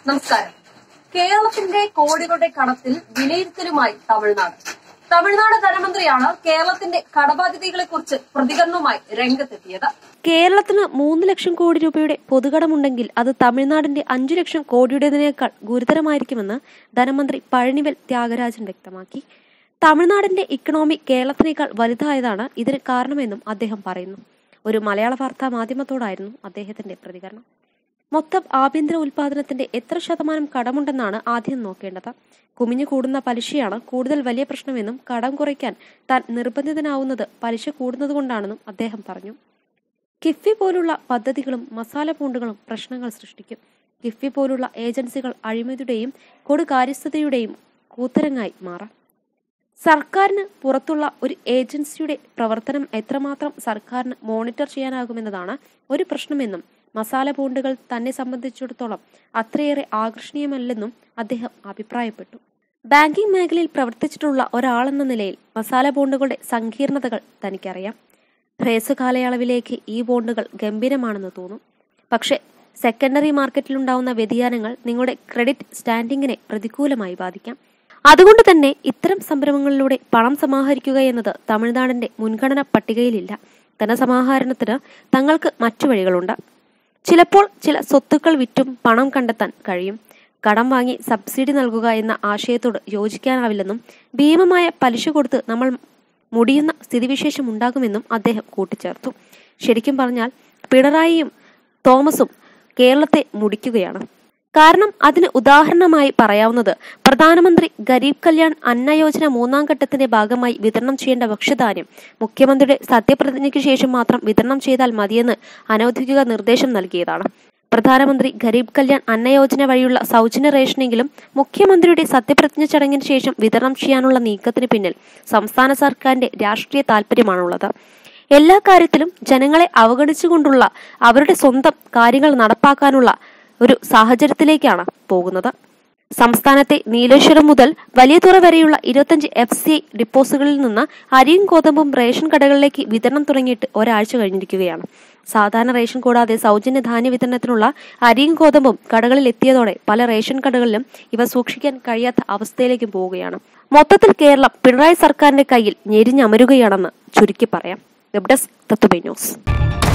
നമസ്കാരം. കേരളത്തിന്റെ കോടികളുടെ കടത്തിൽ വിലയിരുത്തലുമായി തമിഴ്നാട് ധനമന്ത്രിയാണ് കേരളത്തിന്റെ കടബാധ്യതകളെ കുറിച്ച് പ്രതികരണവുമായി രംഗത്തെത്തിയത്. കേരളത്തിന് 3 ലക്ഷം കോടി രൂപയുടെ പൊതുകടമുണ്ടെങ്കിൽ അത് തമിഴ്നാടിന്റെ 5 ലക്ഷം കോടിയുടേതിനേക്കാൾ ഗുരുതരമായിരിക്കുമെന്ന് ധനമന്ത്രി പഴനിവേൽ ത്യാഗരാജൻ വ്യക്തമാക്കി. തമിഴ്നാടിന്റെ ഇക്കണോമി കേരളത്തിനേക്കാൾ വലുതായതാണ് ഇതിന് കാരണമെന്നും അദ്ദേഹം പറയുന്നു. ഒരു മലയാള വാർത്താ മാധ്യമത്തോടായിരുന്നു അദ്ദേഹത്തിന്റെ പ്രതികരണം. മൊത്തം ആഭ്യന്തര ഉൽപാദനത്തിന്റെ എത്ര ശതമാനം കടമുണ്ടെന്നാണ് ആദ്യം നോക്കേണ്ടത്. കുമിഞ്ഞു കൂടുന്ന പലിശയാണ് കൂടുതൽ വലിയ പ്രശ്നമെന്നും കടം കുറയ്ക്കാൻ താൻ നിർബന്ധിതനാവുന്നത് പലിശ കൂടുന്നതുകൊണ്ടാണെന്നും അദ്ദേഹം പറഞ്ഞു. കിഫ്ബി പോലുള്ള പദ്ധതികളും മസാല ബോണ്ടുകളും പ്രശ്നങ്ങൾ സൃഷ്ടിക്കും. കിഫ്ബി പോലുള്ള ഏജൻസികൾ അഴിമതിയുടെയും കൊടുകാര്യസ്ഥതയുടെയും കൂത്തരങ്ങായി മാറാം. സർക്കാരിന് പുറത്തുള്ള ഒരു ഏജൻസിയുടെ പ്രവർത്തനം എത്രമാത്രം സർക്കാരിന് മോണിറ്റർ ചെയ്യാനാകുമെന്നതാണ് ഒരു പ്രശ്നമെന്നും മസാല ബോണ്ടുകൾ തന്നെ സംബന്ധിച്ചിടത്തോളം അത്രയേറെ ആകർഷണീയമല്ലെന്നും അദ്ദേഹം അഭിപ്രായപ്പെട്ടു. ബാങ്കിംഗ് മേഖലയിൽ പ്രവർത്തിച്ചിട്ടുള്ള ഒരാളെന്ന നിലയിൽ മസാല ബോണ്ടുകളുടെ സങ്കീർണതകൾ തനിക്കറിയാം. ഹ്രസ്വകാലയളവിലേക്ക് ഈ ബോണ്ടുകൾ ഗംഭീരമാണെന്ന് തോന്നും. പക്ഷേ സെക്കൻഡറി മാർക്കറ്റിലുണ്ടാവുന്ന വ്യതിയാനങ്ങൾ നിങ്ങളുടെ ക്രെഡിറ്റ് സ്റ്റാൻഡിങ്ങിനെ പ്രതികൂലമായി ബാധിക്കാം. അതുകൊണ്ട് തന്നെ ഇത്തരം സംരംഭങ്ങളിലൂടെ പണം സമാഹരിക്കുക എന്നത് തമിഴ്നാടിന്റെ മുൻഗണന പട്ടികയിലില്ല. ധനസമാഹരണത്തിന് തങ്ങൾക്ക് മറ്റു വഴികളുണ്ട്. ചിലപ്പോൾ ചില സ്വത്തുക്കൾ വിറ്റും പണം കണ്ടെത്താൻ കഴിയും. കടം വാങ്ങി സബ്സിഡി നൽകുക എന്ന ആശയത്തോട് യോജിക്കാനാവില്ലെന്നും ഭീമമായ പലിശ കൊടുത്ത് നമ്മൾ മുടിയുന്ന സ്ഥിതിവിശേഷം ഉണ്ടാകുമെന്നും അദ്ദേഹം കൂട്ടിച്ചേർത്തു. ശരിക്കും പറഞ്ഞാൽ പിണറായിയും തോമസും കേരളത്തെ മുടിക്കുകയാണ്. കാരണം അതിന് ഉദാഹരണമായി പറയാവുന്നത് പ്രധാനമന്ത്രി ഗരീബ് കല്യാൺ അന്ന യോജന 3ാം ഘട്ടത്തിന്റെ ഭാഗമായി വിതരണം ചെയ്യേണ്ട ഭക്ഷ്യധാന്യം മുഖ്യമന്ത്രിയുടെ സത്യപ്രതിജ്ഞയ്ക്ക് ശേഷം മാത്രം വിതരണം ചെയ്താൽ മതിയെന്ന് അനൌദ്യോഗിക നിർദ്ദേശം നൽകിയതാണ്. പ്രധാനമന്ത്രി ഗരീബ് കല്യാൺ അന്ന യോജന വഴിയുള്ള സൗജന്യ റേഷനെങ്കിലും മുഖ്യമന്ത്രിയുടെ സത്യപ്രതിജ്ഞ ചടങ്ങിന് ശേഷം വിതരണം ചെയ്യാനുള്ള നീക്കത്തിന് പിന്നിൽ സംസ്ഥാന സർക്കാരിന്റെ രാഷ്ട്രീയ താൽപര്യമാണുള്ളത്. എല്ലാ കാര്യത്തിലും ജനങ്ങളെ അവഗണിച്ചുകൊണ്ടുള്ള അവരുടെ സ്വന്തം കാര്യങ്ങൾ നടപ്പാക്കാനുള്ള ഒരു സാഹചര്യത്തിലേക്കാണ് പോകുന്നത്. സംസ്ഥാനത്തെ നീലേശ്വരം മുതൽ വലിയതുറ വരെയുള്ള 25 FCI ഡിപ്പോസുകളിൽ നിന്ന് അരിയും ഗോതമ്പും റേഷൻ കടകളിലേക്ക് വിതരണം തുടങ്ങിയിട്ട് ഒരാഴ്ച കഴിഞ്ഞിരിക്കുകയാണ്. സാധാരണ റേഷൻ കൂടാതെ സൗജന്യ ധാന്യ വിതരണത്തിനുള്ള അരിയും ഗോതമ്പും കടകളിൽ എത്തിയതോടെ പല റേഷൻ കടകളിലും ഇവ സൂക്ഷിക്കാൻ കഴിയാത്ത അവസ്ഥയിലേക്ക് പോവുകയാണ്. മൊത്തത്തിൽ കേരളം പിണറായി സർക്കാരിന്റെ കയ്യിൽ ഞെരിഞ്ഞമരുകയാണെന്ന് ചുരുക്കി പറയാം. Web desk Tatwamayi news.